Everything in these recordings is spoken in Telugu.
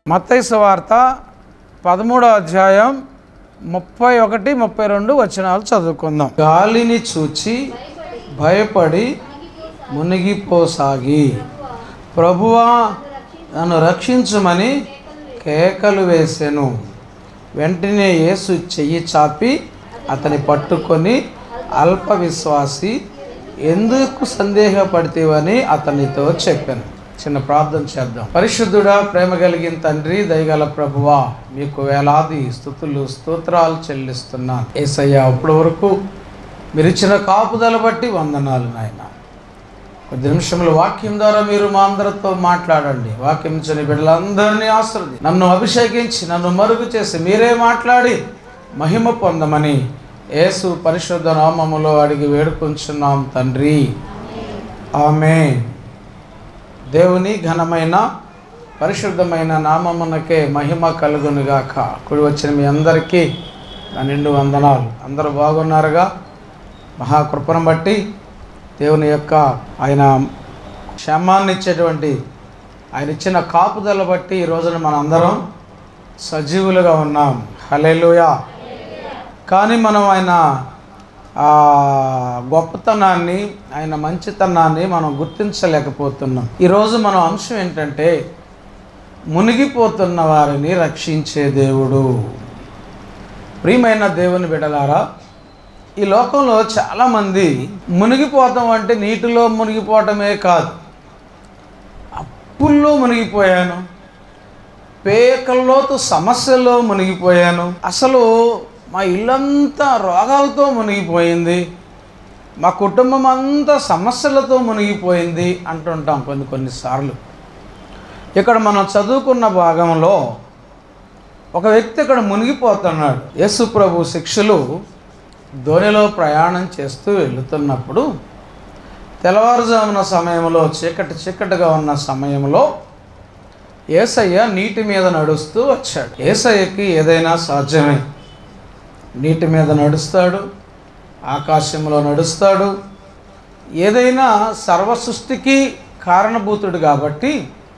మత్తయి సువార్త 13వ అధ్యాయం 31, 32 వచనాలు చదువుకుందాం. గాలిని చూచి భయపడి మునిగిపోసాగి, ప్రభువా నన్ను రక్షించుమని కేకలు వేసెను. వెంటనే యేసు చెయ్యి చాపి అతని పట్టుకొని, అల్ప విశ్వాసి, ఎందుకు సందేహపడితేవని అతనితో చెప్పాను. చిన్న ప్రార్థన చేద్దాం. పరిశుద్ధుడా, ప్రేమ కలిగిన తండ్రి, దయగల ప్రభువా, మీకు వేలాది స్తుతులు స్తోత్రాలు చెల్లిస్తున్నాను. యేసయ్య, అప్పటి వరకు మీరు ఇచ్చిన కాపుదల బట్టి వందనాలు నాయన. కొద్ది నిమిషములు వాక్యం ద్వారా మీరు మా అందరితో మాట్లాడండి. వాక్యం ఇచ్చిన బిడ్డలందరినీ ఆశీర్వదించి నన్ను అభిషేకించి నన్ను మరుగు చేసి మీరే మాట్లాడి మహిమ పొందమని యేసు పరిశుద్ధ నామములో అడిగి వేడుకొంచున్నాం తండ్రి, ఆమేన్. దేవుని ఘనమైన పరిశుద్ధమైన నామమునకే మహిమ కలుగునుగాక. కూడి వచ్చిన మీ అందరికీ నా నిండు వందనాలు. అందరూ బాగున్నారుగా? మహాకృపను బట్టి దేవుని యొక్క ఆయన క్షేమాన్ని ఇచ్చేటువంటి ఆయన ఇచ్చిన కాపుదల బట్టి ఈ రోజున మన అందరం సజీవులుగా ఉన్నాం. హల్లెలూయా. కానీ మనం ఆయన గొప్పతనాన్ని, ఆయన మంచితనాన్ని మనం గుర్తించలేకపోతున్నాం. ఈరోజు మన అంశం ఏంటంటే మునిగిపోతున్న వారిని రక్షించే దేవుడు. ప్రియమైన దేవుని బిడ్డలారా, ఈ లోకంలో చాలామంది మునిగిపోతాం అంటే నీటిలో మునిగిపోవటమే కాదు, అప్పుల్లో మునిగిపోయాను, పేకల్లోతు సమస్యల్లో మునిగిపోయాను, అసలు మా ఇల్లంతా రోగాలతో మునిగిపోయింది, మా కుటుంబం అంతా సమస్యలతో మునిగిపోయింది అంటుంటాం కొన్నిసార్లు. ఇక్కడ మనం చదువుకున్న భాగంలో ఒక వ్యక్తి ఇక్కడ మునిగిపోతున్నాడు. యేసు ప్రభు శిష్యులు ధోనిలో ప్రయాణం చేస్తూ వెళుతున్నప్పుడు తెల్లవారుజామున సమయంలో చీకటిగా ఉన్న సమయంలో యేసయ్య నీటి మీద నడుస్తూ వచ్చాడు. యేసయ్యకి ఏదైనా సాధ్యమే. నీటి మీద నడుస్తాడు, ఆకాశంలో నడుస్తాడు, ఏదైనా సర్వసృష్టికి కారణభూతుడు కాబట్టి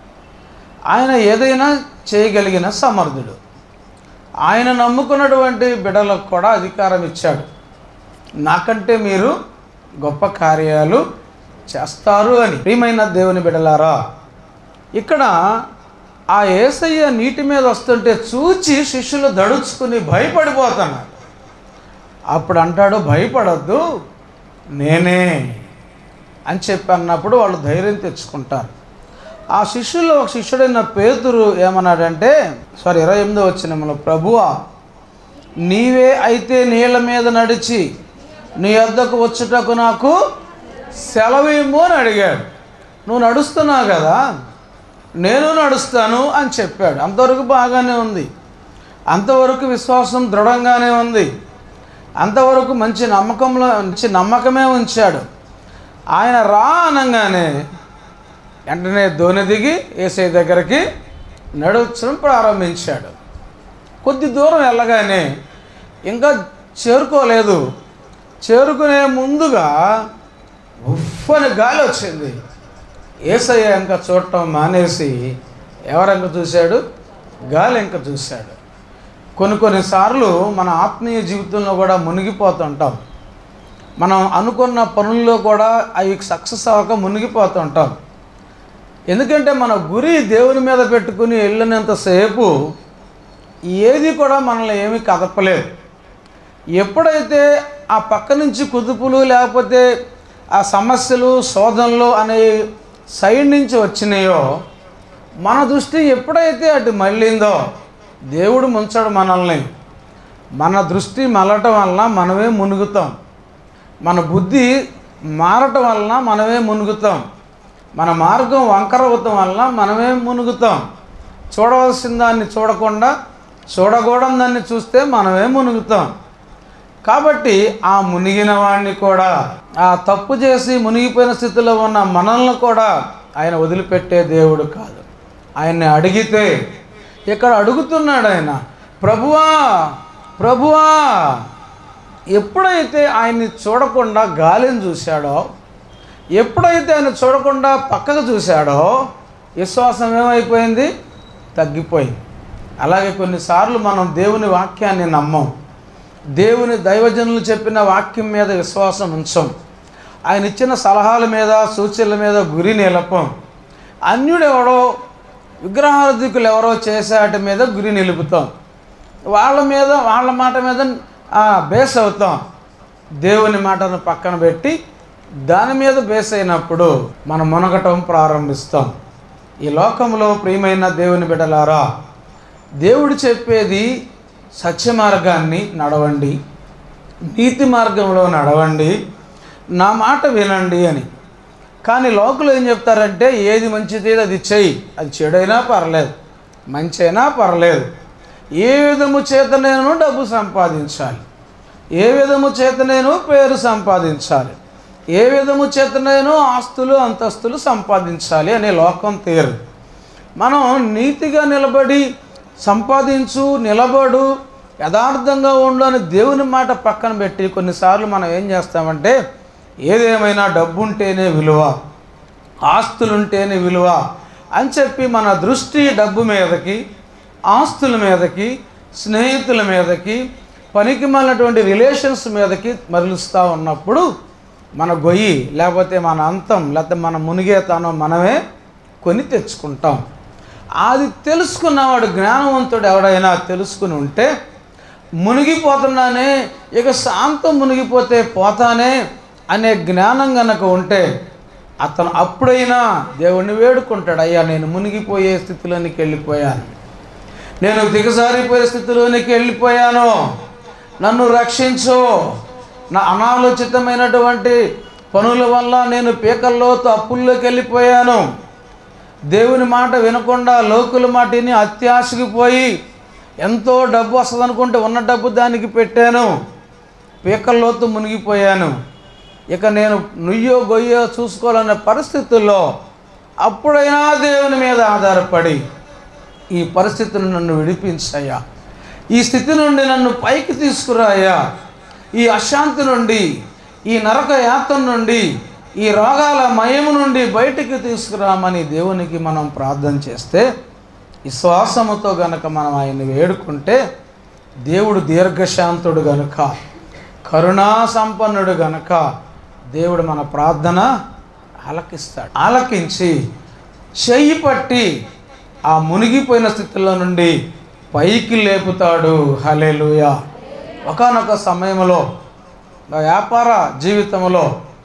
ఆయన ఏదైనా చేయగలిగిన సమర్థుడు. ఆయన నమ్ముకున్నటువంటి బిడ్డలకు కూడా అధికారం ఇచ్చాడు. నాకంటే మీరు గొప్ప కార్యాలు చేస్తారు అని. ప్రియమైన దేవుని బిడ్డలారా, ఇక్కడ ఆ యేసయ్య నీటి మీద వస్తుంటే చూచి శిష్యులు దడుచుకుని భయపడిపోతున్నారు. అప్పుడు అంటాడు, భయపడద్దు, నేనే అని చెప్పి అన్నప్పుడు వాళ్ళు ధైర్యం తెచ్చుకుంటారు. ఆ శిష్యుల్లో ఒక శిష్యుడైన పేతురు ఏమన్నాడంటే 28వ వచనంలో, ప్రభువా నీవే అయితే నీళ్ళ మీద నడిచి నీ వద్దకు వచ్చుటకు నాకు సెలవిమ్ము అని అడిగాడు. నువ్వు నడుస్తున్నావు కదా, నేను నడుస్తాను అని చెప్పాడు. అంతవరకు బాగానే ఉంది, అంతవరకు విశ్వాసం దృఢంగానే ఉంది, అంతవరకు మంచి నమ్మకమే ఉంచాడు. ఆయన రా అనగానే వెంటనే ధోని దిగి యేసయ్య దగ్గరికి నడవడం ప్రారంభించాడు. కొద్ది దూరం వెళ్ళగానే ఇంకా చేరుకోలేదు, చేరుకునే ముందుగా ఉఫ్ఫని గాలి వచ్చింది. యేసయ్య ఇంకా చూడటం మానేసి ఎవరెంక చూశాడు? గాలి ఇంకా చూశాడు. కొన్నిసార్లు మన ఆత్మీయ జీవితంలో కూడా మునిగిపోతుంటాం. మనం అనుకున్న పనుల్లో కూడా అవి సక్సెస్ అవ్వక మునిగిపోతుంటాం. ఎందుకంటే మన గురి దేవుని మీద పెట్టుకుని వెళ్ళినంతసేపు ఏది కూడా మనల్ని ఏమీ కదపలేదు. ఎప్పుడైతే ఆ పక్క నుంచి కుదుపులు లేకపోతే ఆ సమస్యలు శోధనలు అనే సైడ్ నుంచి వచ్చినాయో, మన దృష్టి ఎప్పుడైతే అటు మళ్ళిందో దేవుడు ముంచడు మనల్ని. మన దృష్టి మళ్ళటం వలన మనమే మునుగుతాం, మన బుద్ధి మారటం వలన మనమే మునుగుతాం, మన మార్గం వంకర అవటం వలన మనమే మునుగుతాం. చూడవలసిన దాన్ని చూడకుండా చూడకూడని దాన్ని చూస్తే మనమే మునుగుతాం. కాబట్టి ఆ మునిగిన వాడిని కూడా, ఆ తప్పు చేసి మునిగిపోయిన స్థితిలో ఉన్న మనల్ని కూడా ఆయన వదిలిపెట్టే దేవుడు కాదు. ఆయన్ని అడిగితే ఇక్కడ అడుగుతున్నాడు ఆయన, ప్రభువా ప్రభువా. ఎప్పుడైతే ఆయన్ని చూడకుండా గాలిని చూశాడో, ఎప్పుడైతే ఆయన చూడకుండా పక్కకు చూశాడో, విశ్వాసం ఏమైపోయింది? తగ్గిపోయింది. అలాగే కొన్నిసార్లు మనం దేవుని వాక్యాన్ని నమ్మం, దేవుని దైవజనులు చెప్పిన వాక్యం మీద విశ్వాసం ఉంచం, ఆయన ఇచ్చిన సలహాల మీద సూచనల మీద గురి నిలపం. అన్యుడెవడో విగ్రహారాధికులు ఎవరో చేసేటి మీద గురి నిలుపుతాం, వాళ్ళ మాట మీద బేస్ అవుతాం. దేవుని మాటను పక్కన పెట్టి దాని మీద బేస్ అయినప్పుడు మనం మునగటం ప్రారంభిస్తాం. ఈ లోకంలో ప్రియమైన దేవుని బిడ్డలారా, దేవుడు చెప్పేది సత్య మార్గాన్ని నడవండి, నీతి మార్గంలో నడవండి, నా మాట వినండి అని. కానీ లోకులు ఏం చెప్తారంటే ఏది మంచిది అది చెయ్యి, అది చెడైనా పర్లేదు, మంచి అయినా పర్లేదు, ఏ విధము చేత నేను డబ్బు సంపాదించాలి, ఏ విధము చేత నేను పేరు సంపాదించాలి, ఏ విధము చేత నేను ఆస్తులు అంతస్తులు సంపాదించాలి అనే లోకం తీరు. మనం నీతిగా నిలబడి సంపాదించు, నిలబడు, యథార్థంగా ఉండు అని దేవుని మాట పక్కన పెట్టి కొన్నిసార్లు మనం ఏం చేస్తామంటే ఏదేమైనా డబ్బు ఉంటేనే విలువ, ఆస్తులుంటేనే విలువ అని చెప్పి మన దృష్టి డబ్బు మీదకి, ఆస్తుల మీదకి, స్నేహితుల మీదకి, పనికి మాలినటువంటి రిలేషన్స్ మీదకి మరలుస్తూ ఉన్నప్పుడు మన గొయ్యి లేకపోతే మన అంతం లేకపోతే మన మునిగేతనం మనమే కొని తెచ్చుకుంటాం. అది తెలుసుకున్నవాడు, జ్ఞానవంతుడు ఎవడైనా తెలుసుకుని ఉంటే మునిగిపోతున్నానే, ఇక శాంతం మునిగిపోతే పోతానే అనే జ్ఞానం గనక ఉంటే అతను అప్పుడైనా దేవుణ్ణి వేడుకుంటాడు, అయ్యా నేను మునిగిపోయే స్థితిలోనికి వెళ్ళిపోయాను, నేను దిగజారిపోయే స్థితిలోనికి వెళ్ళిపోయాను, నన్ను రక్షించు, నా అనాలోచితమైనటువంటి పనుల వల్ల నేను పీకల్లోతో అప్పుల్లోకి వెళ్ళిపోయాను, దేవుని మాట వినకుండా లోకుల మాటని అత్యాశకి పోయి ఎంతో డబ్బు వస్తుంది అనుకుంటే ఉన్న డబ్బు దానికి పెట్టాను, పీకల్లోతు మునిగిపోయాను, ఇక నేను నుయ్యో గొయ్యో చూసుకోవాలనే పరిస్థితుల్లో అప్పుడైనా దేవుని మీద ఆధారపడి ఈ పరిస్థితిని నన్ను విడిపించయ్యా, ఈ స్థితి నుండి నన్ను పైకి తీసుకురాయ్యా, ఈ అశాంతి నుండి, ఈ నరక యాత్ర నుండి, ఈ రోగాల మయము నుండి బయటికి తీసుకురామని దేవునికి మనం ప్రార్థన చేస్తే, విశ్వాసముతో గనక మనం ఆయన్ని వేడుకుంటే దేవుడు దీర్ఘశాంతుడు గనుక, కరుణా సంపన్నుడు గనుక దేవుడు మన ప్రార్థన ఆలకిస్తాడు. ఆలకించి చెయ్యి పట్టి ఆ మునిగిపోయిన స్థితిలో నుండి పైకి లేపుతాడు. హల్లెలూయా. ఒకానొక సమయంలో వ్యాపార జీవితంలో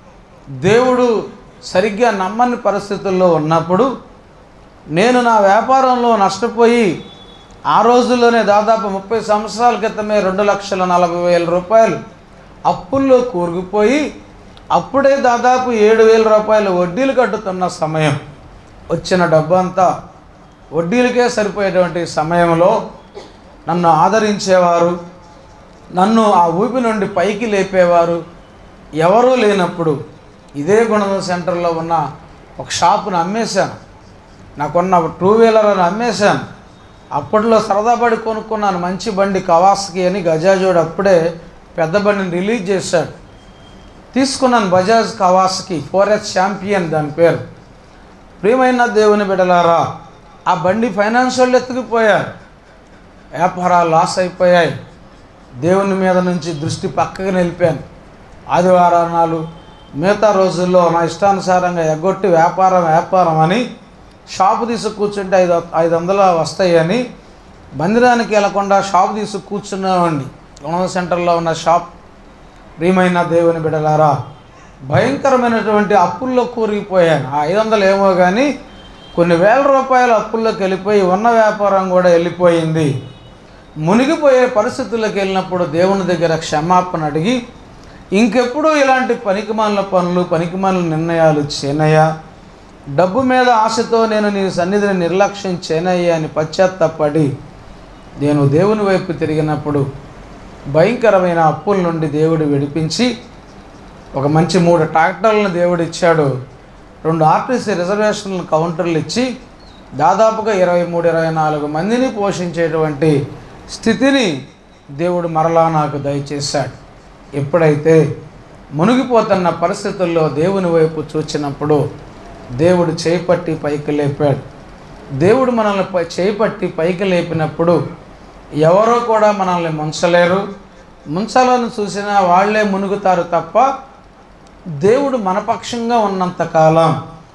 దేవుడు సరిగ్గా నమ్మని పరిస్థితుల్లో ఉన్నప్పుడు నేను నా వ్యాపారంలో నష్టపోయి ఆ రోజుల్లోనే దాదాపు 30 సంవత్సరాల క్రితమే 2,40,000 రూపాయలు అప్పుల్లో కూరుకుపోయి అప్పుడే దాదాపు 7,000 రూపాయలు వడ్డీలు కట్టుతున్న సమయం, వచ్చిన డబ్బు అంతా వడ్డీలకే సరిపోయేటువంటి సమయంలో నన్ను ఆదరించేవారు, నన్ను ఆ ఊపి నుండి పైకి లేపేవారు ఎవరూ లేనప్పుడు ఇదే గుణదం సెంటర్లో ఉన్న ఒక షాపును అమ్మేశాను, నాకున్న 2 వీలర్ను అమ్మేశాను. అప్పట్లో సరదాపడి కొనుక్కున్నాను మంచి బండి కవాసకి అని, గజాజోడు అప్పుడే పెద్ద బండిని రిలీజ్ చేశాడు, తీసుకున్నాను బజాజ్ కవాసకి 4S ఛాంపియన్ దాని పేరు. ప్రియమైన దేవుని బిడ్డలారా, ఆ బండి ఫైనాన్షియల్ ఎత్తుకుపోయారు, వ్యాపారాలు లాస్ అయిపోయాయి, దేవుని మీద నుంచి దృష్టి పక్కకి నిలిపాను. ఆదివారాలు మిగతా రోజుల్లో నా ఇష్టానుసారంగా ఎగ్గొట్టి వ్యాపారం అని షాపు తీసుకు కూర్చుంటే 500 వస్తాయని మందిరానికి వెళ్లకుండా షాపు తీసుకు కూర్చున్నామండి, గుణదం సెంటర్లో ఉన్న షాప్. ప్రియమైన దేవుని బిడ్డలారా, భయంకరమైనటువంటి అప్పుల్లో కూరుకుపోయాను. ఆ 500 ఏమో కానీ కొన్ని వేల రూపాయల అప్పుల్లోకి వెళ్ళిపోయి ఉన్న వ్యాపారం కూడా వెళ్ళిపోయింది. మునిగిపోయే పరిస్థితుల్లోకి వెళ్ళినప్పుడు దేవుని దగ్గర క్షమాపణ అడిగి ఇంకెప్పుడు ఇలాంటి పనికిమాలిన పనులు, పనికిమాలిన నిర్ణయాలు చేయనయ్యా, డబ్బు మీద ఆశతో నేను నీ సన్నిధిని నిర్లక్ష్యం చేయనయ్యా అని పశ్చాత్తాపడి నేను దేవుని వైపు తిరిగినప్పుడు భయంకరమైన అప్పుల నుండి దేవుడు విడిపించి ఒక మంచి 3 ట్రాక్టర్లను దేవుడు ఇచ్చాడు, 2 ఆర్టీసీ రిజర్వేషన్ కౌంటర్లు ఇచ్చి దాదాపుగా 23-24 మందిని పోషించేటువంటి స్థితిని దేవుడు మరలా నాకు దయచేశాడు. ఎప్పుడైతే మునిగిపోతున్న పరిస్థితుల్లో దేవుని వైపు చూచినప్పుడు దేవుడు చేపట్టి పైకి లేపాడు. దేవుడు మనల్ని చేపట్టి పైకి లేపినప్పుడు ఎవరో కూడా మనల్ని ముంచలేరు. ముంచాలని చూసినా వాళ్ళే మునుగుతారు తప్ప దేవుడు మన పక్షంగా ఉన్నంతకాలం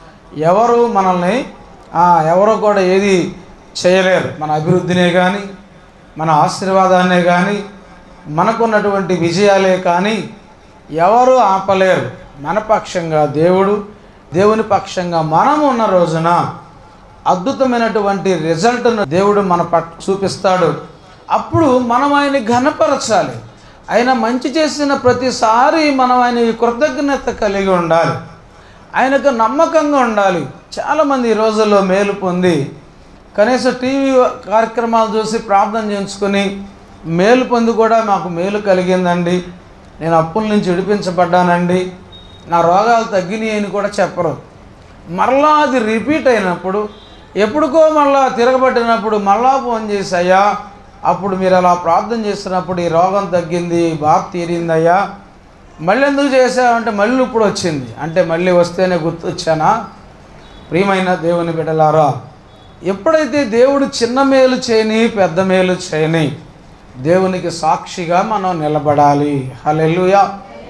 ఎవరు కూడా ఏది చేయలేరు. మన అభివృద్ధినే కానీ, మన ఆశీర్వాదాన్నే కానీ, మనకున్నటువంటి విజయాలే కానీ ఎవరు ఆపలేరు. మన పక్షంగా దేవుని పక్షంగా మనం ఉన్న రోజున అద్భుతమైనటువంటి రిజల్ట్ను దేవుడు మన చూపిస్తాడు. అప్పుడు మనం ఆయన ఘనపరచాలి. ఆయన మంచి చేసిన ప్రతిసారి మనం ఆయన కృతజ్ఞత కలిగి ఉండాలి, ఆయనకు నమ్మకంగా ఉండాలి. చాలామంది ఈ రోజుల్లో మేలు పొంది కనీసం టీవీ కార్యక్రమాలు చూసి ప్రార్థన చేయించుకొని మేలు పొంది కూడా మాకు మేలు కలిగిందండి, నేను అప్పుల నుంచి విడిపించబడ్డానండి, నా రోగాలు తగ్గినాయి అని కూడా చెప్పరు. మరలా అది రిపీట్ అయినప్పుడు, ఎప్పుడుకో మళ్ళా తిరగబట్టినప్పుడు మళ్ళా ఫోన్ చేసి, అయ్యా అప్పుడు మీరు అలా ప్రార్థన చేస్తున్నప్పుడు ఈ రోగం తగ్గింది, బాధ తీరిందయ్యా, మళ్ళీ ఎందుకు చేసావంటే మళ్ళీ ఇప్పుడు వచ్చింది అంటే మళ్ళీ వస్తేనే గుర్తొచ్చానా? ప్రియమైన దేవుని బిడ్డలారా, ఎప్పుడైతే దేవుడు చిన్న మేలు చేయని పెద్ద మేలు చేయని దేవునికి సాక్షిగా మనం నిలబడాలి. హల్లెలూయా.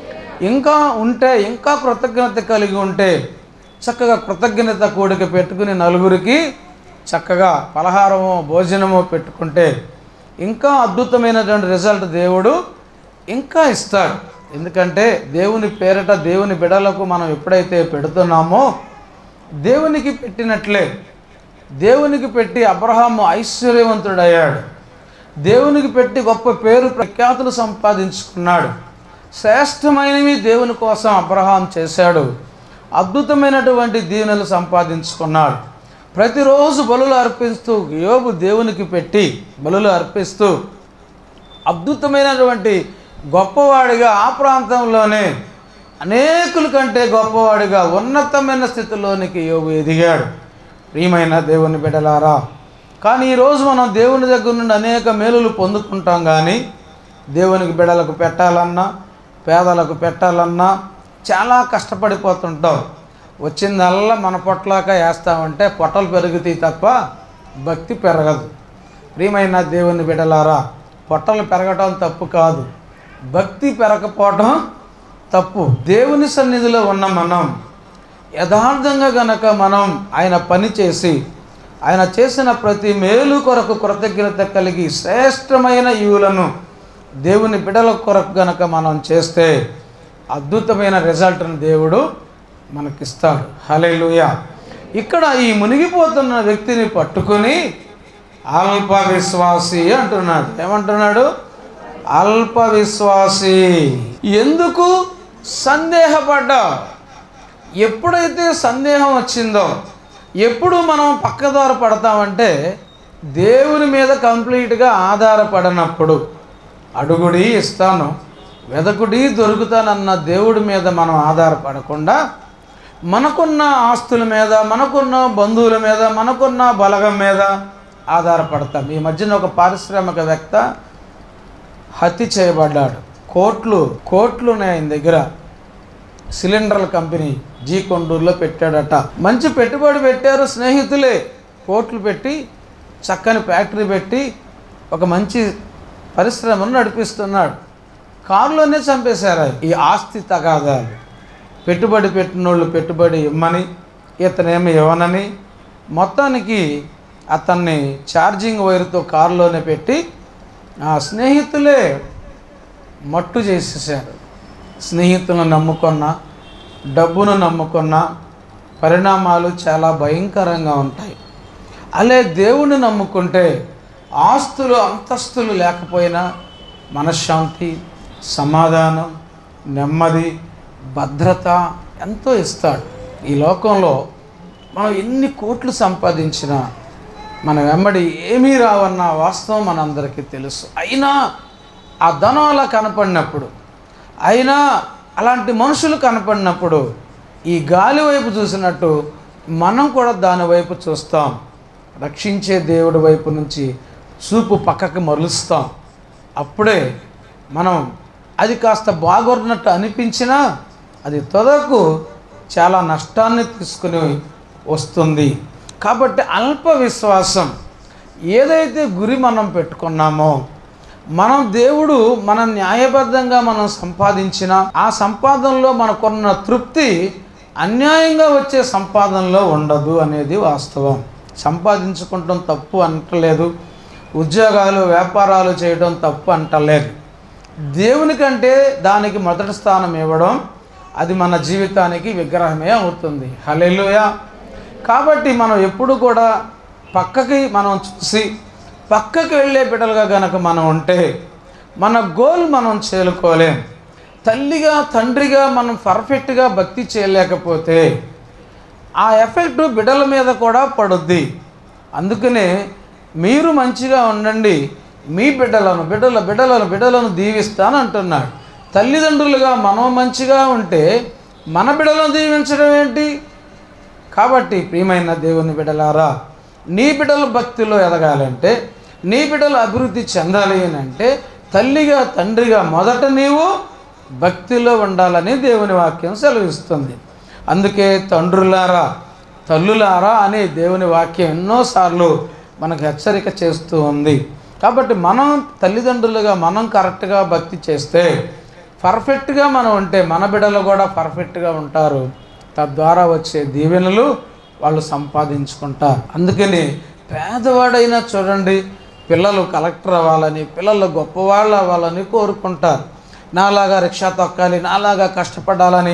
ఇంకా కృతజ్ఞత కలిగి ఉంటే చక్కగా కృతజ్ఞత కూడిక పెట్టుకుని నలుగురికి చక్కగా పలహారము భోజనము పెట్టుకుంటే ఇంకా అద్భుతమైనటువంటి రిజల్ట్ దేవుడు ఇంకా ఇస్తాడు. ఎందుకంటే దేవుని పేరట దేవుని బిడలకు మనం ఎప్పుడైతే పెడుతున్నామో దేవునికి పెట్టినట్లే, దేవునికి పెట్టి అబ్రహాము ఐశ్వర్యవంతుడయ్యాడు, దేవునికి పెట్టి గొప్ప పేరు ప్రఖ్యాతులు సంపాదించుకున్నాడు. శ్రేష్టమైనవి దేవుని కోసం అబ్రహాం చేశాడు, అద్భుతమైనటువంటి దీవెనలు సంపాదించుకున్నాడు. ప్రతిరోజు బలులు అర్పిస్తూ యోబు దేవునికి పెట్టి బలులు అర్పిస్తూ అద్భుతమైనటువంటి గొప్పవాడిగా ఆ ప్రాంతంలోనే అనేకుల కంటే గొప్పవాడిగా ఉన్నతమైన స్థితిలోనికి యోబు ఎదిగాడు. ప్రియమైన దేవుని బిడ్డలారా, కానీ ఈరోజు మనం దేవుని దగ్గర నుండి అనేక మేలులు పొందుకుంటాం, కానీ దేవునికి బిడ్డలకు పెట్టాలన్నా పేదలకు పెట్టాలన్నా చాలా కష్టపడిపోతుంటాం. వచ్చిందల్లా మన పొట్లాక వేస్తామంటే పొట్టలు పెరుగుతాయి తప్ప భక్తి పెరగదు. ప్రియమైన దేవుని బిడ్డలారా, పొట్టలు పెరగటం తప్పు కాదు, భక్తి పెరగకపోవటం తప్పు. దేవుని సన్నిధిలో ఉన్న మనం యథార్థంగా గనక మనం ఆయన పని చేసి ఆయన చేసిన ప్రతి మేలు కొరకు కృతజ్ఞత కలిగి శ్రేష్టమైన ఈవులను దేవుని బిడ్డల కొరకు గనక మనం చేస్తే అద్భుతమైన రిజల్ట్ను దేవుడు మనకిస్తాడు. హల్లెలూయా. ఇక్కడ ఈ మునిగిపోతున్న వ్యక్తిని పట్టుకొని అల్ప విశ్వాసి అంటున్నాడు. ఏమంటున్నాడు? అల్ప విశ్వాసి. ఎందుకు సందేహపడ్డా? ఎప్పుడైతే సందేహం వచ్చిందో, ఎప్పుడు మనం పక్కదారి పడతామంటే దేవుని మీద కంప్లీట్గా ఆధారపడినప్పుడు. అడుగుడి ఇస్తాను, వెదకుడి దొరుకుతానన్న దేవుడి మీద మనం ఆధారపడకుండా మనకున్న ఆస్తుల మీద, మనకున్న బంధువుల మీద, మనకున్న బలగం మీద ఆధారపడతాం. ఈ మధ్యన ఒక పారిశ్రామికవేత్త హత్య చేయబడ్డాడు. కోట్లు ఆయన దగ్గర. సిలిండర్ల కంపెనీ జీ కొండూరులో పెట్టాడట. మంచి పెట్టుబడి పెట్టారు స్నేహితులే, కోట్లు పెట్టి చక్కని ఫ్యాక్టరీ పెట్టి ఒక మంచి పరిశ్రమను నడిపిస్తున్నాడు. కారులోనే చంపేశారు. ఈ ఆస్తి తగాదాలు, పెట్టుబడి పెట్టినోళ్ళు పెట్టుబడి ఇమ్మని, ఇతనేమి ఇవ్వనని, మొత్తానికి అతన్ని ఛార్జింగ్ వైర్తో కారులోనే పెట్టి ఆ స్నేహితులే మట్టు చేసేసారు. స్నేహితులను నమ్ముకున్న, డబ్బును నమ్ముకున్న పరిణామాలు చాలా భయంకరంగా ఉంటాయి. అలే దేవుణ్ణి నమ్ముకుంటే ఆస్తులు అంతస్తులు లేకపోయినా మనశ్శాంతి, సమాధానం, నెమ్మది, భద్రత ఎంతో ఇస్తాడు. ఈ లోకంలో మనం ఎన్ని కోట్లు సంపాదించినా మన వెంబడి ఏమీ రావన్న వాస్తవం మనందరికీ తెలుసు. అయినా ఆ ధనం అలా కనపడినప్పుడు, అయినా అలాంటి మనుషులు కనపడినప్పుడు ఈ గాలి వైపు చూసినట్టు మనం కూడా దాని వైపు చూస్తాం. రక్షించే దేవుడి వైపు నుంచి చూపు పక్కకి మరులుస్తాం. అప్పుడే మనం అది కాస్త బాగున్నట్టు అనిపించినా అది తొదకు చాలా నష్టాన్ని తీసుకుని వస్తుంది. కాబట్టి అల్ప విశ్వాసం, ఏదైతే గురి మనం పెట్టుకున్నామో, మనం దేవుడు మనం న్యాయబద్ధంగా మనం సంపాదించిన ఆ సంపాదనలో మనకున్న తృప్తి అన్యాయంగా వచ్చే సంపాదనలో ఉండదు అనేది వాస్తవం. సంపాదించుకుంటాం తప్పు అంటలేదు, ఉద్యోగాలు వ్యాపారాలు చేయడం తప్పు అంటలేదు. దేవునికంటే దానికి మొదటి స్థానం ఇవ్వడం అది మన జీవితానికి విగ్రహమే అవుతుంది. హల్లెలూయా. కాబట్టి మనం ఎప్పుడు కూడా పక్కకి మనం చూసి పక్కకి వెళ్ళే బిడ్డలుగా కనుక మనం ఉంటే మన గోల్ మనం చేరుకోలేం. తల్లిగా తండ్రిగా మనం పర్ఫెక్ట్గా భక్తి చేయలేకపోతే ఆ ఎఫెక్ట్ బిడ్డల మీద కూడా పడుద్ది. అందుకనే మీరు మంచిగా ఉండండి, మీ బిడ్డలను దీవిస్తాను అంటున్నాడు. తల్లిదండ్రులుగా మనం మంచిగా ఉంటే మన బిడ్డలను దీవించడం ఏంటి? కాబట్టి ప్రియమైన దేవుని బిడ్డలారా, నీ బిడ్డల భక్తిలో ఎదగాలంటే, నీ బిడ్డలు అభివృద్ధి చెందాలి అని అంటే తల్లిగా తండ్రిగా మొదట నీవు భక్తిలో ఉండాలని దేవుని వాక్యం సెలవిస్తుంది. అందుకే తండ్రులారా తల్లులారా అని దేవుని వాక్యం ఎన్నోసార్లు మనకు హెచ్చరిక చేస్తూ ఉంది. కాబట్టి మనం తల్లిదండ్రులుగా మనం కరెక్ట్గా భక్తి చేస్తే, పర్ఫెక్ట్గా మనం ఉంటే మన బిడ్డలు కూడా పర్ఫెక్ట్గా ఉంటారు. తద్వారా వచ్చే దీవెనలు వాళ్ళు సంపాదించుకుంటారు. అందుకని పేదవాడైనా చూడండి, పిల్లలు కలెక్టర్ అవ్వాలని, పిల్లలు గొప్పవాళ్ళు అవ్వాలని కోరుకుంటారు. నాలాగా రిక్షా తొక్కాలి, నాలాగా కష్టపడాలని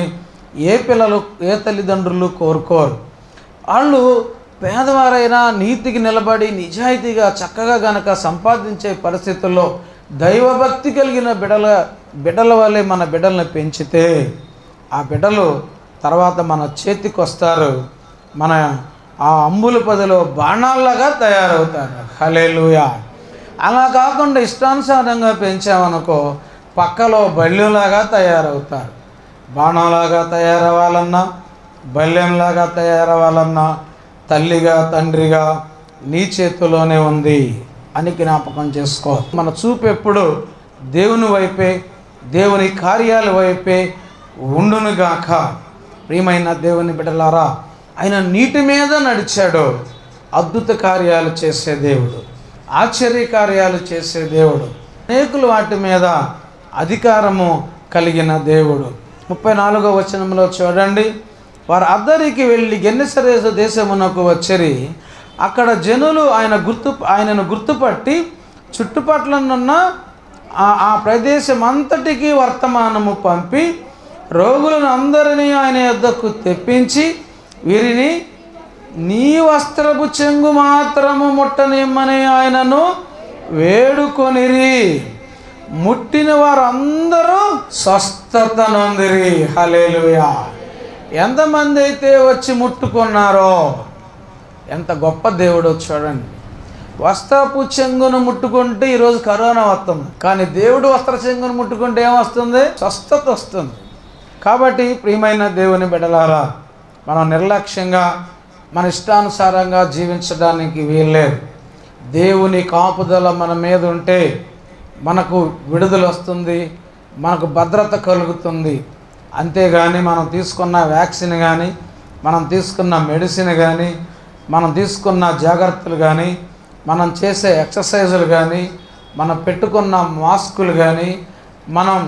ఏ తల్లిదండ్రులు కోరుకోరు. వాళ్ళు పేదవారైనా నీతికి నిలబడి నిజాయితీగా చక్కగా గనక సంపాదించే పరిస్థితుల్లో దైవభక్తి కలిగిన బిడ్డల వల్లే మన బిడ్డలను పెంచితే ఆ బిడ్డలు తర్వాత మన చేతికి వస్తారు. మన ఆ అంబుల పదిలో బాణాల్లాగా తయారవుతారు. హల్లెలూయా. అలా కాకుండా ఇష్టానుసారంగా పెంచామనుకో పక్కలో బల్యంలాగా తయారవుతారు. బాణంలాగా తయారవ్వాలన్నా, బల్యంలాగా తయారవ్వాలన్నా తల్లిగా తండ్రిగా నీ చేతిలోనే ఉంది అని జ్ఞాపకం చేసుకో. మన చూపు ఎప్పుడు దేవుని వైపే, దేవుని కార్యాల వైపే ఉండునుగాక. ప్రియమైన దేవుని బిడ్డలారా, ఆయన నీటి మీద నడిచాడు. అద్భుత కార్యాలు చేసే దేవుడు, ఆశ్చర్య కార్యాలు చేసే దేవుడు, అనేకులు వాటి మీద అధికారము కలిగిన దేవుడు. 34వ వచనంలో చూడండి, వారు అద్దరికి వెళ్ళి గెన్నెసరేసు దేశమునకు వచ్చిరి. అక్కడ జనులు ఆయనను గుర్తుపట్టి చుట్టుపట్లనున్న ఆ ప్రదేశం అంతటికీ వర్తమానము పంపి రోగులను అందరినీ ఆయన యొద్దకు తెప్పించి వీరిని నీ వస్త్రపు చెంగు మాత్రము ముట్టనిమ్మని ఆయనను వేడుకొనిరి. ముట్టిన వారందరూ స్వస్థత నొందిరి. హల్లెలూయా. ఎంతమంది అయితే వచ్చి ముట్టుకున్నారో, ఎంత గొప్ప దేవుడో చూడండి. వస్త్రపు చెంగును ముట్టుకుంటే ఈరోజు కరోనా వస్తుంది, కానీ దేవుడు వస్త్ర చెంగును ముట్టుకుంటే ఏమొస్తుంది? స్వస్థత వస్తుంది. కాబట్టి ప్రియమైన దేవుని బిడ్డలారా, మనం నిర్లక్ష్యంగా మన ఇష్టానుసారంగా జీవించడానికి వీల్లేదు. దేవుని కాపుదల మన మీద ఉంటే మనకు విడుదల వస్తుంది, మనకు భద్రత కలుగుతుంది. అంతేగాని మనం తీసుకున్న వ్యాక్సిన్ కానీ, మనం తీసుకున్న మెడిసిన్ కానీ, మనం తీసుకున్న జాగ్రత్తలు కానీ, మనం చేసే ఎక్సర్సైజులు కానీ, మనం పెట్టుకున్న మాస్కులు కానీ, మనం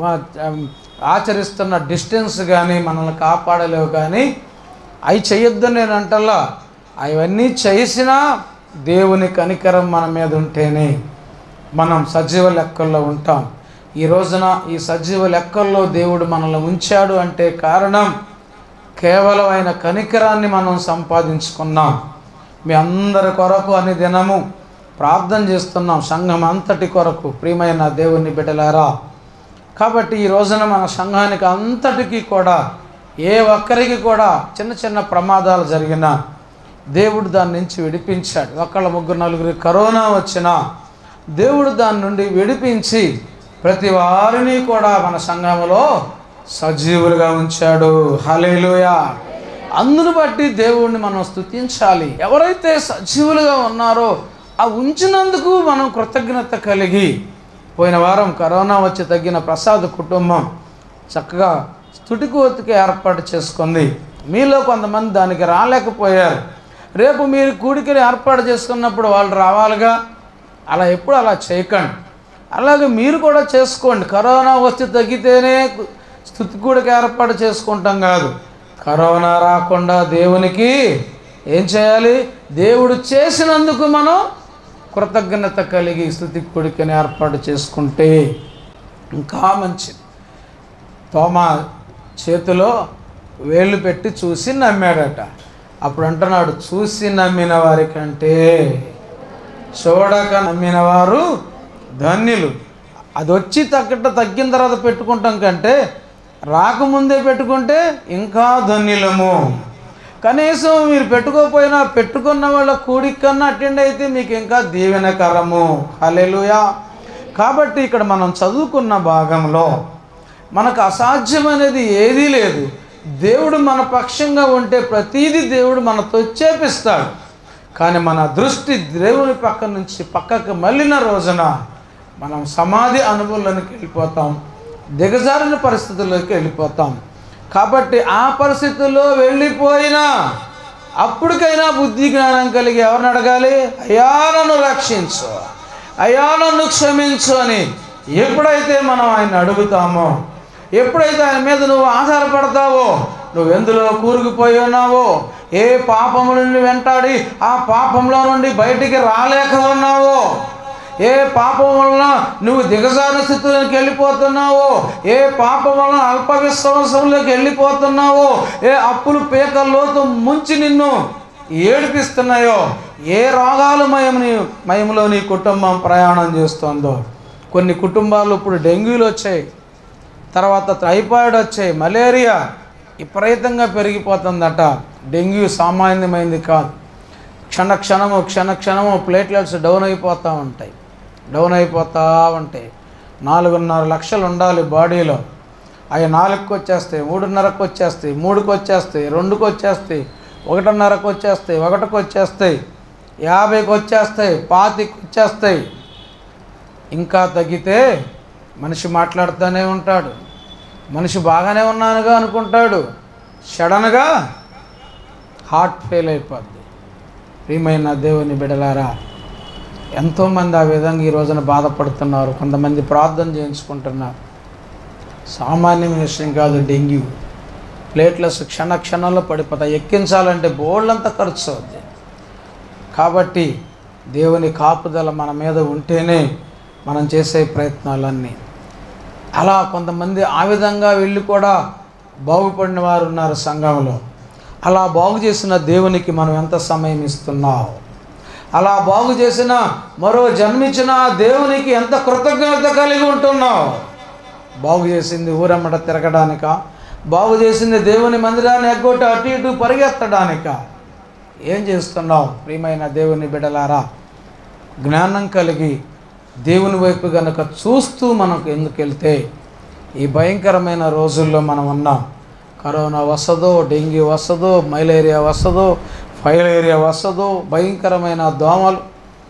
ఆచరిస్తున్న డిస్టెన్స్ కానీ మనల్ని కాపాడలేవు. కానీ అవి చేయొద్దని నేను అంటల్లా, అవన్నీ చేసినా దేవుని కనికరం మన మీద ఉంటేనే మనం సజీవ లెక్కల్లో ఉంటాం. ఈ రోజున ఈ సజీవ లెక్కల్లో దేవుడు మనల్ని ఉంచాడు అంటే కారణం కేవలం ఆయన కనికరాన్ని మనం సంపాదించుకున్నాం. మీ అందరి కొరకు అని దినము ప్రార్థన చేస్తున్నాం, సంఘం అంతటి కొరకు. ప్రియమైన దేవుని బిడ్డలారా, కాబట్టి ఈ రోజున మన సంఘానికి అంతటికీ కూడా ఏ ఒక్కరికి కూడా చిన్న చిన్న ప్రమాదాలు జరిగినా దేవుడు దాని నుంచి విడిపించాడు. ఒకళ్ళ ముగ్గురు నలుగురు కరోనా వచ్చినా దేవుడు దాని నుండి విడిపించి ప్రతి వారిని కూడా మన సంఘంలో సజీవులుగా ఉంచాడు. హల్లెలూయా. అందును బట్టి దేవుడిని మనం స్తుతించాలి. ఎవరైతే సజీవులుగా ఉన్నారో ఆ ఉంచినందుకు మనం కృతజ్ఞత కలిగి, పోయిన వారం కరోనా వచ్చి తగ్గిన ప్రసాద్ కుటుంబం చక్కగా స్తుతికోతికి ఏర్పాటు చేసుకుంది. మీలో కొంతమంది దానికి రాలేకపోయారు. రేపు మీరు కూడికలు ఏర్పాటు చేసుకున్నప్పుడు వాళ్ళు రావాలిగా. అలా ఎప్పుడు అలా చేయకండి. అలాగే మీరు కూడా చేసుకోండి. కరోనా వస్తే తగ్గితేనే స్తుతి కూడిక ఏర్పాటు చేసుకుంటాం కాదు. కరోనా రాకుండా దేవునికి ఏం చేయాలి? దేవుడు చేసినందుకు మనం కృతజ్ఞత కలిగి స్తుతి కూడికని ఏర్పాటు చేసుకుంటే ఇంకా మంచిది. తోమా చేతిలో వేళ్ళు పెట్టి చూసి నమ్మాడట. అప్పుడు అంటున్నాడు, చూసి నమ్మిన వారి కంటే చూడక నమ్మిన వారు ధన్యులు. అది వచ్చి తగ్గిన తర్వాత పెట్టుకుంటాం కంటే రాకముందే పెట్టుకుంటే ఇంకా ధన్యులము. కనీసం మీరు పెట్టుకోకపోయినా పెట్టుకున్న వాళ్ళ కూడికన్నా అటెండ్ అయితే మీకు ఇంకా దీవెనకరము. హల్లెలూయా. కాబట్టి ఇక్కడ మనం చదువుకున్న భాగంలో మనకు అసాధ్యమనేది ఏదీ లేదు. దేవుడు మన పక్షంగా ఉంటే ప్రతీది దేవుడు మనతో చేపిస్తాడు. కానీ మన దృష్టి దేవుని పక్క నుంచి పక్కకు మళ్ళిన రోజున మనం సమాధి అనుభవంలోకి వెళ్ళిపోతాం, దిగజారిన పరిస్థితుల్లోకి వెళ్ళిపోతాం. కాబట్టి ఆ పరిస్థితుల్లో వెళ్ళిపోయినా అప్పటికైనా బుద్ధి జ్ఞానం కలిగి ఎవరిని అడగాలి? అయ్యా నన్ను రక్షించు, అయ్యా నన్ను క్షమించు అని ఎప్పుడైతే మనం ఆయన అడుగుతామో, ఎప్పుడైతే ఆయన మీద నువ్వు ఆధారపడతావో, నువ్వు ఎందులో కూరుకుపోయి ఉన్నావో, ఏ పాపము నుండి వెంటాడి ఆ పాపంలో నుండి బయటికి రాలేక ఉన్నావో, ఏ పాపం వలన నువ్వు దిగజారిన స్థితిలోకి వెళ్ళిపోతున్నావో, ఏ పాపం వలన అల్ప విశ్వాసంలోకి వెళ్ళిపోతున్నావో, ఏ అప్పులు పీకల్లోతు ముంచి నిన్ను ఏడిపిస్తున్నాయో, ఏ రోగాలు మయంలో నీ కుటుంబం ప్రయాణం చేస్తుందో. కొన్ని కుటుంబాలు ఇప్పుడు డెంగ్యూలు వచ్చాయి, తర్వాత టైఫాయిడ్ వచ్చాయి, మలేరియా విపరీతంగా పెరిగిపోతుందట. డెంగ్యూ సామాన్యమైంది కాదు. క్షణక్షణము ప్లేట్లెట్స్ డౌన్ అయిపోతూ ఉంటాయి. 4.5 లక్షలు ఉండాలి బాడీలో. అవి 4కి వచ్చేస్తాయి, 3.5కి వచ్చేస్తాయి, 3కి వచ్చేస్తాయి, 2కి వచ్చేస్తాయి, 1.5కి వచ్చేస్తాయి, 1కి వచ్చేస్తాయి, 50కి వచ్చేస్తాయి, 25కి వచ్చేస్తాయి. ఇంకా తగ్గితే మనిషి మాట్లాడుతూనే ఉంటాడు, మనిషి బాగానే ఉన్నానుగా అనుకుంటాడు, సడన్గా హార్ట్ ఫెయిల్ అయిపోద్ది. ప్రియమైన దేవుని బిడ్డలారా, ఎంతోమంది ఆ విధంగా ఈ రోజున బాధపడుతున్నారు. కొంతమంది ప్రార్థన చేయించుకుంటున్నారు. సామాన్యమైన విషయం కాదు డెంగ్యూ. ప్లేట్లెస్ క్షణంలో పడిపోతాయి. ఎక్కించాలంటే బోళ్ళంతా ఖర్చు అవుద్ది. కాబట్టి దేవుని కాపుదల మన మీద ఉంటేనే మనం చేసే ప్రయత్నాలన్నీ. అలా కొంతమంది ఆ విధంగా వెళ్ళి కూడా బాగుపడిన వారు ఉన్నారు సంఘంలో. అలా బాగు చేసిన దేవునికి మనం ఎంత సమయం ఇస్తున్నాం? అలా బాగు చేసిన మరో జన్మించిన దేవునికి ఎంత కృతజ్ఞత కలిగి ఉంటున్నావు? బాగు చేసింది ఊరమ్మట తిరగడానిక? బాగు చేసింది దేవుని మందిరాన్ని ఎగ్గొట్టి అటు ఇటు పరిగెత్తడానిక? ఏం చేస్తున్నావు? ప్రియమైన దేవుని బిడ్డలారా, జ్ఞానం కలిగి దేవుని వైపు కనుక చూస్తూ మనకు ఎందుకు వెళ్తే ఈ భయంకరమైన రోజుల్లో మనం ఉన్నాం. కరోనా వస్తుందో, డెంగ్యూ వస్తుందో, మలేరియా వస్తుందో, ఫైలేరియా వస్తుందో, భయంకరమైన దోమలు,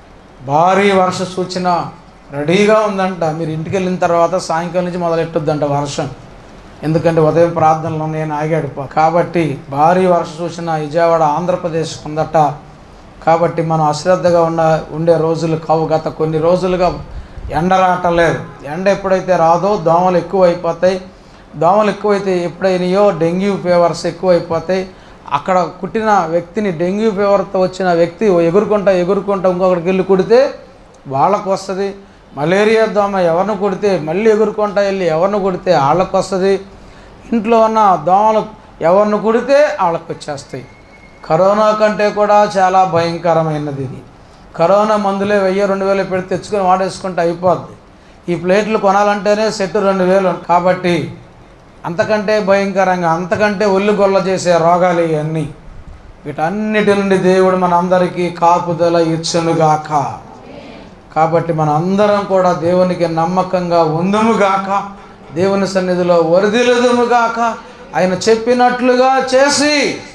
భారీ వర్ష సూచన రెడీగా ఉందంట. మీరు ఇంటికి వెళ్ళిన తర్వాత సాయంకాలం నుంచి మొదలెట్టొద్దంట వర్షం. ఎందుకంటే ఉదయం ప్రార్థనలో నేను ఆగాడు. కాబట్టి భారీ వర్ష సూచన విజయవాడ ఆంధ్రప్రదేశ్ ఉందట. కాబట్టి మనం అశ్రద్ధగా ఉండే రోజులు కావు. గత కొన్ని రోజులుగా ఎండ రావట్లేదు. ఎండ ఎప్పుడైతే రాదో దోమలు ఎక్కువైపోతాయి. దోమలు ఎక్కువైతే ఎప్పుడైనాయో డెంగ్యూ ఫీవర్స్ ఎక్కువైపోతాయి. అక్కడ కుట్టిన వ్యక్తిని, డెంగ్యూ ఫీవర్తో వచ్చిన వ్యక్తి ఎగురుకుంటా ఇంకొకటికి వెళ్ళి కుడితే వాళ్ళకు వస్తుంది. మలేరియా దోమ ఎవరిని కుడితే మళ్ళీ ఎగురుకుంటా వెళ్ళి ఎవరిని కుడితే వాళ్ళకు వస్తుంది. ఇంట్లో ఉన్న దోమలు ఎవరిని కుడితే వాళ్ళకు వచ్చేస్తాయి. కరోనా కంటే కూడా చాలా భయంకరమైనది ఇది. కరోనా మందులే 1000-2000 పెడితే తెచ్చుకొని వాడేసుకుంటే అయిపోద్ది. ఈ ప్లేట్లు కొనాలంటేనే సెట్ 2000. కాబట్టి అంతకంటే భయంకరంగా, అంతకంటే ఒళ్ళు గొల్ల చేసే రోగాలు ఇవన్నీ. వీటన్నిటి నుండి దేవుడు మన అందరికీ కాపుదల ఇచ్చునుగాక. కాబట్టి మన అందరం కూడా దేవునికి నమ్మకంగా ఉందుముగాక, దేవుని సన్నిధిలో వరిదిలుదుముగాక. ఆయన చెప్పినట్లుగా చేసి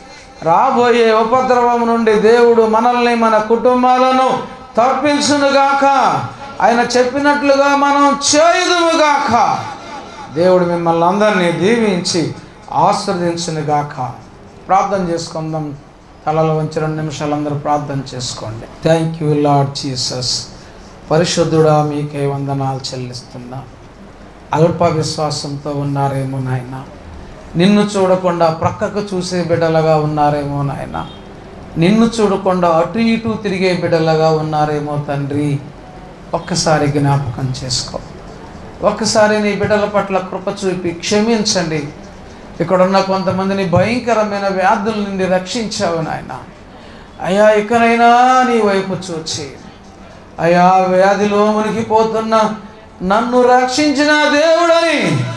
రాబోయే ఉపద్రవం నుండి దేవుడు మనల్ని, మన కుటుంబాలను తప్పించునుగాక. ఆయన చెప్పినట్లుగా మనం చేయుదుముగాక. దేవుడు మిమ్మల్ని అందరినీ దీవించి ఆశీర్వదించునుగాక. ప్రార్థన చేసుకుందాం. తలలో వంచి 2 నిమిషాలు అందరూ ప్రార్థన చేసుకోండి. Thank you Lord Jesus. పరిశుద్ధుడా, మీకే వందనాలు చెల్లిస్తున్నా. అల్ప విశ్వాసంతో ఉన్నారేమో నాయన, నిన్ను చూడకుండా ప్రక్కకు చూసే బిడ్డలుగా ఉన్నారేమో నాయన, నిన్ను చూడకుండా అటు ఇటు తిరిగే బిడ్డలుగా ఉన్నారేమో తండ్రి. ఒక్కసారి జ్ఞాపకం చేసుకో, ఒక్కసారి నీ బిడ్డల పట్ల కృప చూపి క్షమించండి. ఇక్కడున్న కొంతమందిని భయంకరమైన వ్యాధుల నుండి రక్షించావు నాయన. అయ్యా, ఇకనైనా నీ వైపు చూచి అయ్యా, వ్యాధిలో మునిగిపోతున్న నన్ను రక్షించిన దేవుడని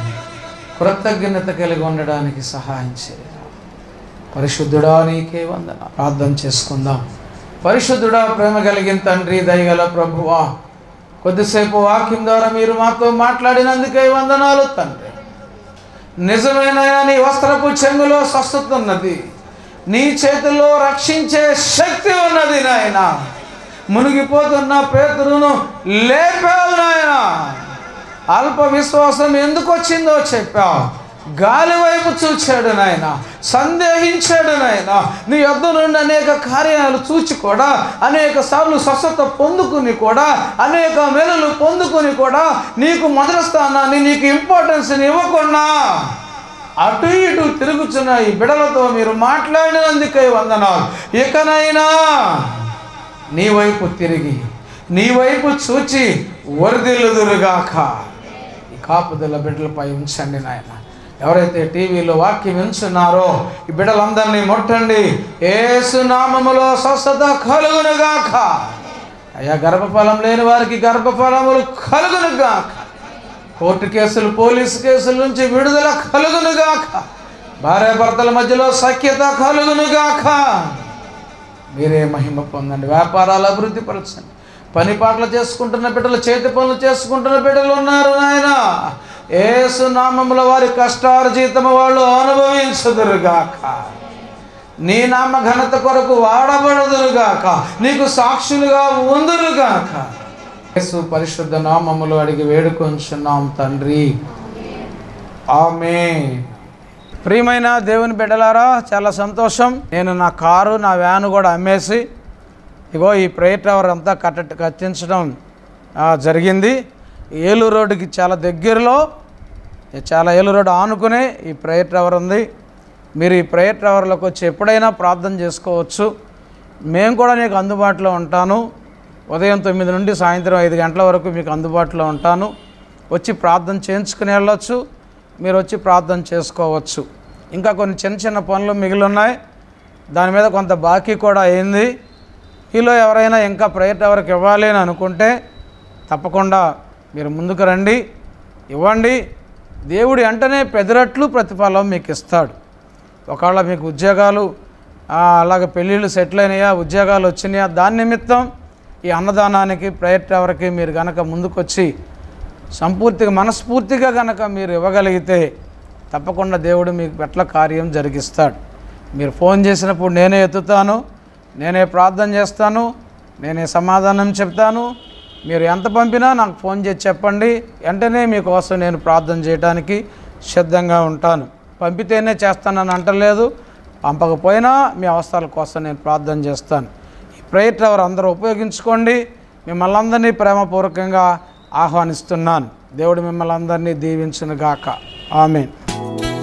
కృతజ్ఞత కలిగి ఉండడానికి సహాయం చేయ. పరిశుద్ధుడా, నీకే వందన. ప్రార్థన చేసుకుందాం. పరిశుద్ధుడా, ప్రేమ కలిగిన తండ్రి, దయగల ప్రభువా, కొద్దిసేపు వాక్యం ద్వారా మీరు మాతో మాట్లాడినందుకే వందనాలు తండ్రి. నిజమైన నీ వస్త్రపు చెంగులో స్వస్థత ఉన్నది, నీ చేతుల్లో రక్షించే శక్తి ఉన్నది నాయన. మునిగిపోతున్న పేతురును లేపావు నాయన. అల్ప విశ్వాసం ఎందుకు వచ్చిందో చెప్పావు. గాలి వైపు చూచాడు నాయన, సందేహించాడు నాయన. నీ యొద్ద నుండి అనేక కార్యాలు చూచి కూడా, అనేక సార్లు స్వస్థత పొందుకుని కూడా, అనేక మేలులు పొందుకుని కూడా నీకు మొదటి స్థానాన్ని, నీకు ఇంపార్టెన్స్ని ఇవ్వకుండా అటు ఇటు తిరుగుతున్న ఈ బిడలతో మీరు మాట్లాడినందుకై వందనాలు. ఇకనైనా నీ వైపు తిరిగి, నీ వైపు చూచి వర్ధిల్లుదురుగాక. ఈ కాపుదల బిడ్డలపై ఉంచండి నాయన. ఎవరైతే టీవీలో వాక్యం వింటున్నారో ఈ బిడ్డలందరినీ ముట్టండి. యేసు నామములో స్వస్థత కలుగునుగాక. అయ్యా, గర్భఫలం లేని వారికి గర్భఫలములు కలుగునుగాక. కోర్టు కేసులు, పోలీసు కేసుల నుంచి విడుదల కలుగునుగాక. భార్యాభర్తల మధ్యలో సఖ్యత కలుగునుగాక. మీరే మహిమ పొందండి. వ్యాపారాలు అభివృద్ధి పరచండి. పని పాటలు చేసుకుంటున్న బిడ్డలు, చేతి పనులు చేసుకుంటున్న బిడ్డలు ఉన్నారు నాయన. యేసు నామములో వారి కష్టార్జితము వాళ్ళు అనుభవించుదురుగాక. నీ నామ ఘనత కొరకు వాడబడుదురుగాక. నీకు సాక్షులుగా ఉందురుగాక. యేసు పరిశుద్ధ నామములో అడిగి వేడుకొంచున్నాం తండ్రి, ఆమేన్. ప్రియమైన దేవుని బిడ్డలారా, చాలా సంతోషం. నేను నా కారు, నా వ్యాను కూడా అమ్మేసి ఇగో ఈ ప్రేయర్ టవర్ అంతా కట్టించడం జరిగింది. ఏలూరు రోడ్డుకి చాలా దగ్గరలో, ఏలూరు రోడ్డు ఆనుకునే ఈ ప్రేయర్ టవర్ ఉంది. మీరు ఈ ప్రేయర్ టవర్లోకి వచ్చి ఎప్పుడైనా ప్రార్థన చేసుకోవచ్చు. మేము కూడా నీకు అందుబాటులో ఉంటాను. ఉదయం 9 నుండి సాయంత్రం 5 గంటల వరకు మీకు అందుబాటులో ఉంటాను. వచ్చి ప్రార్థన చేయించుకుని వెళ్ళొచ్చు. మీరు వచ్చి ప్రార్థన చేసుకోవచ్చు. ఇంకా కొన్ని చిన్న చిన్న పనులు మిగిలి ఉన్నాయి. దాని మీద కొంత బాకీ కూడా అయింది. మీలో ఎవరైనా ఇంకా ప్రేయర్ టవర్కి ఇవ్వాలి అని అనుకుంటే తప్పకుండా మీరు ముందుకు రండి, ఇవ్వండి. దేవుడు వెంటనే పెదరట్లు ప్రతిఫలం మీకు ఇస్తాడు. ఒకవేళ మీకు ఉద్యోగాలు అలాగే పెళ్ళిళ్ళు సెటిల్ అయినాయా, ఉద్యోగాలు వచ్చినాయా, దాని నిమిత్తం ఈ అన్నదానానికి, ప్రేయర్ టవర్కి మీరు కనుక ముందుకొచ్చి సంపూర్తిగా మనస్ఫూర్తిగా కనుక మీరు ఇవ్వగలిగితే తప్పకుండా దేవుడు మీకు పట్ల కార్యం జరిగిస్తాడు. మీరు ఫోన్ చేసినప్పుడు నేనే ఎత్తుతాను, నేనే ప్రార్థన చేస్తాను, నేనే సమాధానం చెప్తాను. మీరు ఎంత పంపినా నాకు ఫోన్ చేసి చెప్పండి. వెంటనే మీకోసం నేను ప్రార్థన చేయడానికి సిద్ధంగా ఉంటాను. పంపితేనే చేస్తానని అంటలేదు, పంపకపోయినా మీ అవసరాల కోసం నేను ప్రార్థన చేస్తాను. ఈ ప్రేయర్ టవర్ అందరూ ఉపయోగించుకోండి. మిమ్మల్ని అందరినీ ప్రేమపూర్వకంగా ఆహ్వానిస్తున్నాను. దేవుడు మిమ్మల్ని అందరినీ దీవించునుగాక. ఆమేన్.